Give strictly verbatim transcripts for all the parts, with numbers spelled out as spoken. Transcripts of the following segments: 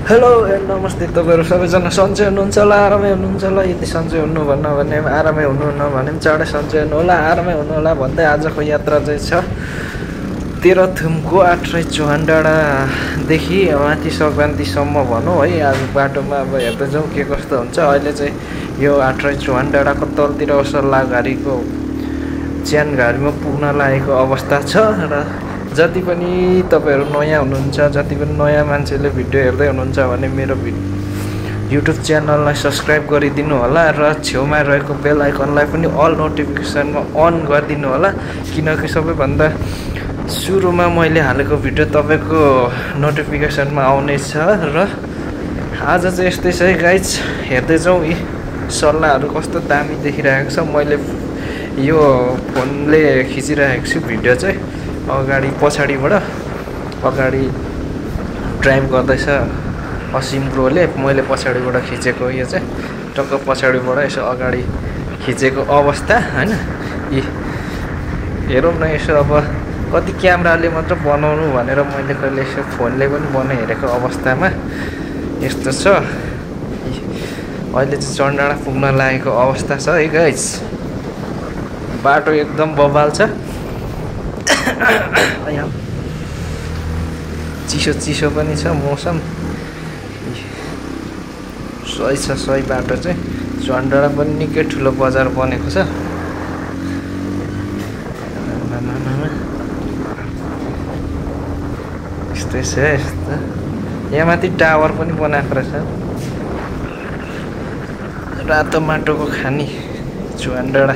Hello and नमस्ते तपाईहरु सबैजना सन्चै हुनुहुन्छ होला आरामै हुनुहुन्छ होला यदि सन्चै हुनु भन्न भने आरामै हुनुहुन्न भने पनि चाँडै सन्चै हुनु होला आरामै हुनु होला भन्दै आजको यात्रा चाहिँ छ तेह्रथुमको आठराई चुहानडाँडा देखि माथि सक्रान्तिसम्म भनौँ है। आज बाटोमा अब हेर्दै जाउँ के कस्तो हुन्छ। अहिले चाहिँ यो आठराई चुहानडाँडाको तलतिर सल्लाहघारीको च्यानघारीमा पुग्न लागेको अवस्था छ र जति पनि तपाईहरु नयाँ हुनुहुन्छ जति पनि नयाँ मान्छेले भिडियो हेर्दै हुनुहुन्छ भने मेरो युट्युब च्यानललाई सब्स्क्राइब गरिदिनु होला र छेउमा रहेको बेल आइकनलाई पनि अल नोटिफिकेसनमा अन गरिदिनु होला किनकि सबैभन्दा सुरुमा मैले हालेको भिडियो तपाईको नोटिफिकेसनमा आउने छ। र आज चाहिँ यस्तै छ है गाइज, हेर्दै जाउँ यी सल्लाहहरु कस्तो दामी देखिरहेको छ। मैले यो फोनले खिचिरहेको छु भिडियो चाहिँ अगाडि पछाडिबाट अगाडि ड्राइभ गर्दैछ असिम ब्रोले, मैले पछाडिबाट खिचेको यो चाहिँ टक्क पछाडिबाट यसो अगाडि खिचेको अवस्था हैन। यी हेरौँ न यसो अब कति क्यामेराले मात्र बनाउनु भनेर मैले कहिले यसो फोनले पनि बनाइ हेरेको अवस्थामा यस्तो छ। अहिले चाहिँ चण्डाँडा पुग्न लागेको अवस्था छ है गाइज। बाटो एकदम बबाल छ, चिसो चिसो पनि छ मौसम। सही छ सही बाटो चाहिँ। चण्डाँडा पनि निकै ठुलो बजार बनेको छ। यस्तै छ यस्तो। यहाँ माथि टावर पनि बनाएको रहेछ, रातो माटोको खानी चुहानडाँडा।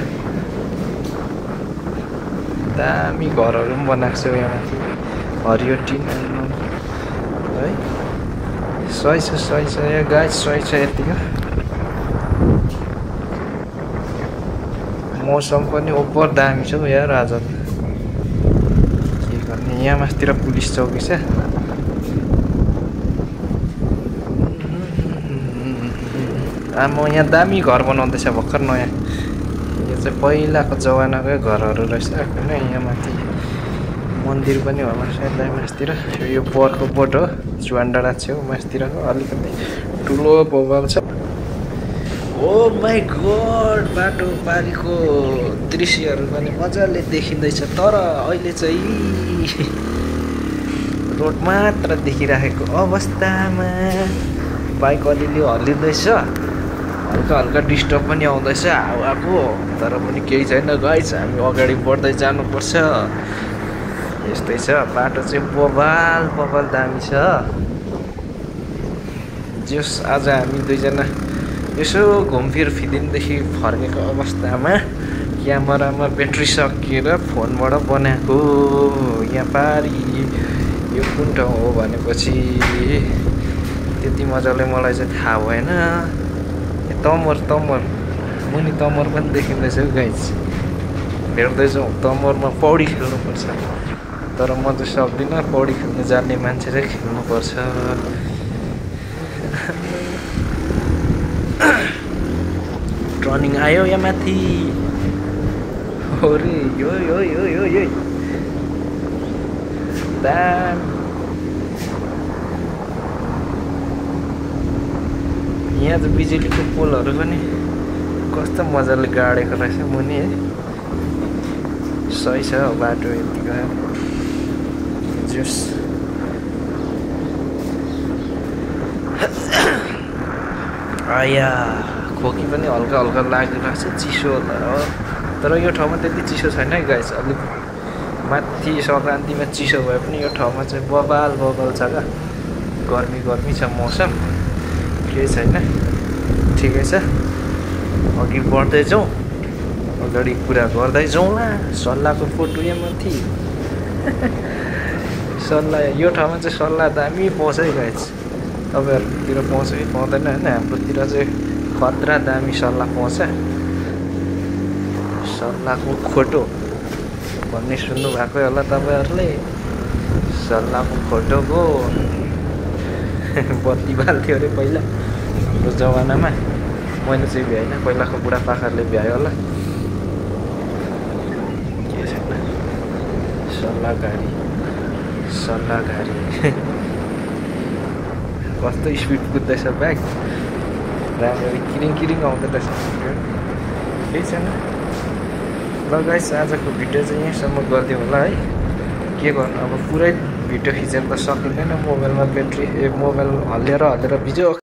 दामी घरहरू पनि बनाएको छ यहाँ माथि, हरियो टिन है। सही छ सही छ यहाँ गाइस, सही छ यतिको। मौसम पनि ओभर दामी छ यार आज। के गर्ने, यहाँ माथितिर पुलिस चौकी छ। आमा यहाँ दामी घर बनाउँदैछ भर्खर नयाँ। यो चाहिँ पहिलाको जमानाकै घरहरू रहेछ हैन। यहाँ माथि मन्दिर पनि होला सायद मासतिर। यो बरको बोट हो चुहानडाँडा छेउ मासतिरको अलिकति ठुलो बबाल छ। ओ माई गॉड, बाटो पारीको दृश्यहरू पनि मजाले देखिँदैछ। तर अहिले चाहिँ रोड मात्र देखिरहेको अवस्थामा बाइक अलिअलि हल्लिँदैछ, हल्का हल्का डिस्टर्ब पनि आउँदैछ हावाको। तर पनि केही छैन गाइस, हामी अगाडि बढ्दै जानुपर्छ। यस्तै छ बाटो चाहिँ बबाल बबाल दामी छ। जस आज हामी दुईजना यसो घुमफिर फिदिनदेखि फर्केको अवस्थामा क्यामेरामा ब्याट्री सकिएर फोनबाट बनाएको। यहाँ पारी यो कुन ठाउँ हो भनेपछि त्यति मजाले मलाई चाहिँ थाहा भएन। तमर तमर मुनि तमर पनि देखिँदैछ गाइज। हेर्दै जाउँ। तमरमा पौडी खेल्नुपर्छ, तर म चाहिँ सक्दिनँ। पौडी खेल्नु जान्ने मान्छे चाहिँ खेल्नुपर्छ। टर्निङ आयो यहाँ माथि। होरे यो यो यो यो यो दाम। यहाँ त बिजुलीको पोलहरू पनि कस्तो मजाले गाडेको रहेछ मुनि है। सही छ बाटो यतिको। जस आया खोकी पनि हल्का हल्का लागिरहेको छ, चिसो होला हो। तर यो ठाउँमा त्यति चिसो छैन है गाइस। अलिक माथि सक्रान्तिमा चिसो भए पनि यो ठाउँमा चाहिँ बबाल बबाल छ क्या। गर्मी गर्मी छ मौसम, केही छैन, ठिकै छ। अघि बढ्दै जाउँ, अगाडि कुरा गर्दै जाउँला। सल्लाहको फोटो यहाँ माथि। सल्लाह यो ठाउँमा चाहिँ सल्लाह दामी पाउँछ है गाइस। तपाईँहरूतिर पाउँछ कि पाउँदैन होइन, हाम्रोतिर चाहिँ खतरा दामी सल्लाह पाउँछ। सल्लाहको खोटो भन्ने सुन्नु भएकै होला तपाईँहरूले। सल्लाहको खोटोको बत्ती बाल्थ्यो अरे पहिला हाम्रो जमानामा। मैले चाहिँ भ्याइन, पहिलाको बुढापाकाहरूले भ्यायो होला। के छैन, सल्लाहघारी सल्लाहघारी कस्तो स्पिड कुद्दैछ ब्याग राम्ररी किरिङ किरिङ आउँदो रहेछ केही छैन ल गाइस आजको भिडियो चाहिँ यहीँसम्म गरिदिउँ होला है के गर्नु अब पुरै भिडियो खिचेर त सकिँदैन मोबाइलमा ब्याट्री ए मोबाइल हल्लिएर हल्लिएर बिजो